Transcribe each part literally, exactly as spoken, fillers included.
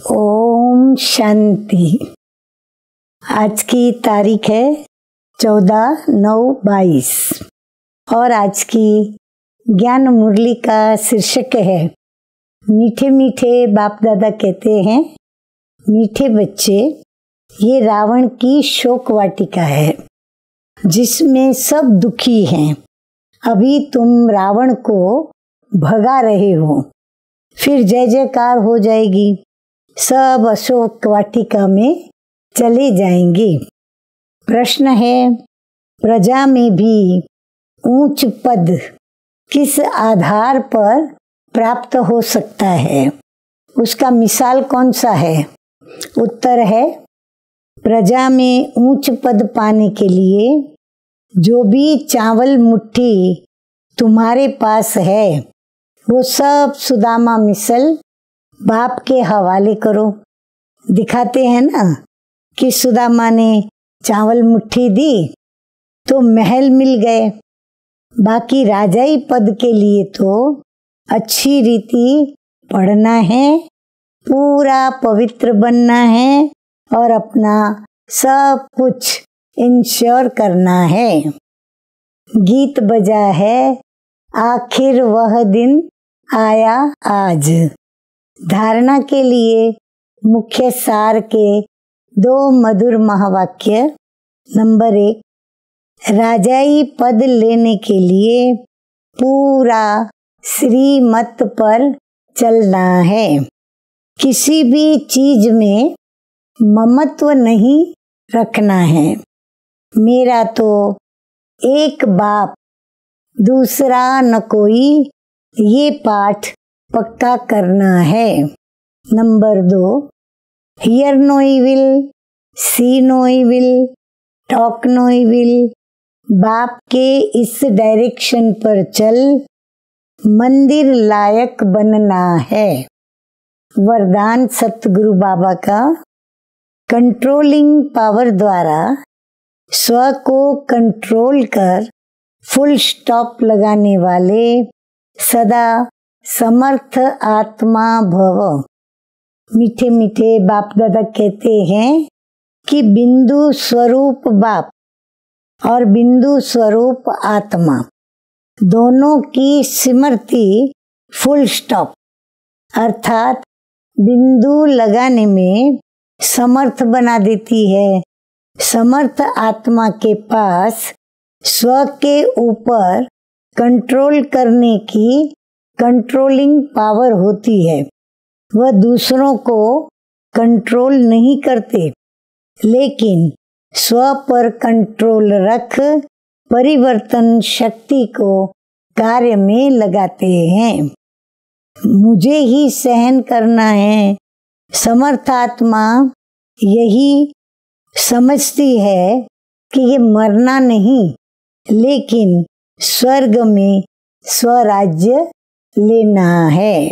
ओम शांति। आज की तारीख है चौदह नौ बाईस और आज की ज्ञान मुरली का शीर्षक है मीठे मीठे बाप दादा कहते हैं, मीठे बच्चे, ये रावण की शोक वाटिका है जिसमें सब दुखी हैं। अभी तुम रावण को भगा रहे हो, फिर जय जयकार हो जाएगी, सब अशोक वाटिका में चले जाएंगे। प्रश्न है, प्रजा में भी ऊंच पद किस आधार पर प्राप्त हो सकता है? उसका मिसाल कौन सा है? उत्तर है, प्रजा में ऊंच पद पाने के लिए जो भी चावल मुट्ठी तुम्हारे पास है वो सब सुदामा मिसल बाप के हवाले करो। दिखाते हैं ना कि सुदामा ने चावल मुट्ठी दी तो महल मिल गए। बाकी राजाई पद के लिए तो अच्छी रीति पढ़ना है, पूरा पवित्र बनना है और अपना सब कुछ इंश्योर करना है। गीत बजा है, आखिर वह दिन आया आज। धारणा के लिए मुख्य सार के दो मधुर महावाक्य। नंबर एक, राजाई पद लेने के लिए पूरा श्रीमत पर चलना है। किसी भी चीज में ममत्व नहीं रखना है। मेरा तो एक बाप दूसरा न कोई, ये पाठ पक्का करना है। नंबर दो, hear no evil, see no evil, talk no evil. बाप के इस डायरेक्शन पर चल, मंदिर लायक बनना है। वरदान सतगुरु बाबा का, कंट्रोलिंग पावर द्वारा स्व को कंट्रोल कर फुल स्टॉप लगाने वाले सदा समर्थ आत्मा भव। मीठे मीठे बाप दादा कहते हैं कि बिंदु स्वरूप बाप और बिंदु स्वरूप आत्मा दोनों की स्मृति फुल स्टॉप अर्थात बिंदु लगाने में समर्थ बना देती है। समर्थ आत्मा के पास स्व के ऊपर कंट्रोल करने की कंट्रोलिंग पावर होती है। वह दूसरों को कंट्रोल नहीं करते, लेकिन स्व पर कंट्रोल रख परिवर्तन शक्ति को कार्य में लगाते हैं। मुझे ही सहन करना है। समर्थ आत्मा यही समझती है कि ये मरना नहीं, लेकिन स्वर्ग में स्वराज्य लेना है।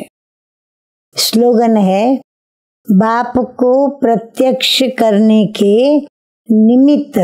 स्लोगन है, बाप को प्रत्यक्ष करने के निमित्त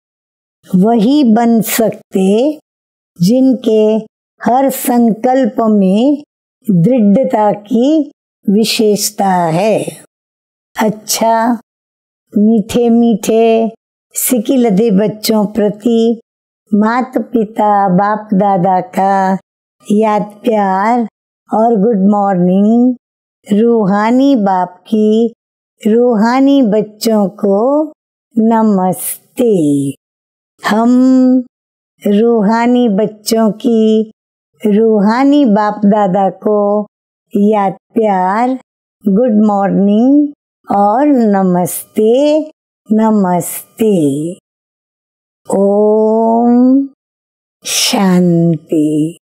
वही बन सकते जिनके हर संकल्प में दृढ़ता की विशेषता है। अच्छा, मीठे मीठे सिकिलदे बच्चों प्रति माता पिता बाप दादा का याद प्यार और गुड मॉर्निंग। रूहानी बाप की रूहानी बच्चों को नमस्ते। हम रूहानी बच्चों की रूहानी बाप दादा को याद प्यार, गुड मॉर्निंग और नमस्ते नमस्ते। ओम शांति।